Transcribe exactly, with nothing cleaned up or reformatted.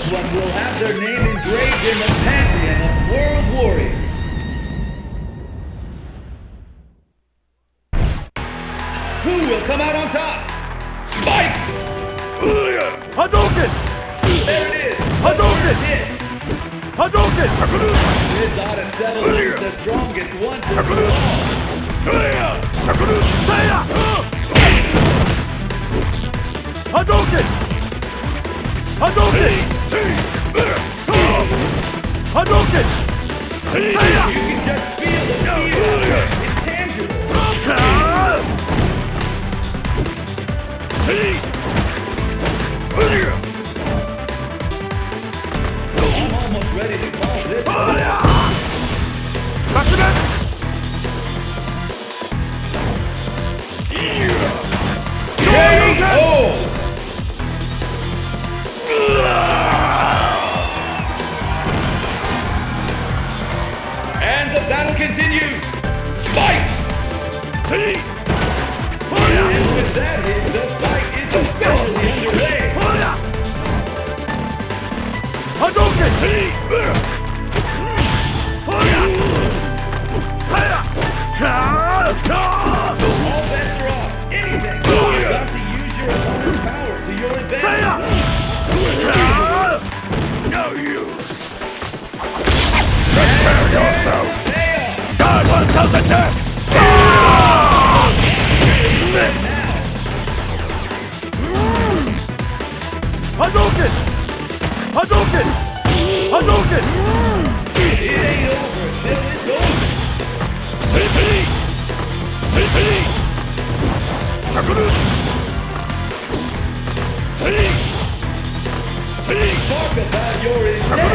one will have their name engraved in the pantheon of world warriors. Who will come out on top? Spike! Hadouken! There it is! Hadouken! Hit! Hadouken! This ought to settle who's the strongest one to the wall. Hadouken! Hadouken! Hadouken! You can just feel the fear. It's tangible. I'm almost ready to call this. K O! And the battle continues. Fight! And with that hit, the fight is officially underway. Hadouken! All bets are off. Anything. You've got to use your opponent's power to your advantage. No use. Prepare yourself. God wants us attack. Hadouken! Hadouken! Hadouken! It ain't over till it's over. Hey, hey, hey! Hey, hey! Talk about your intense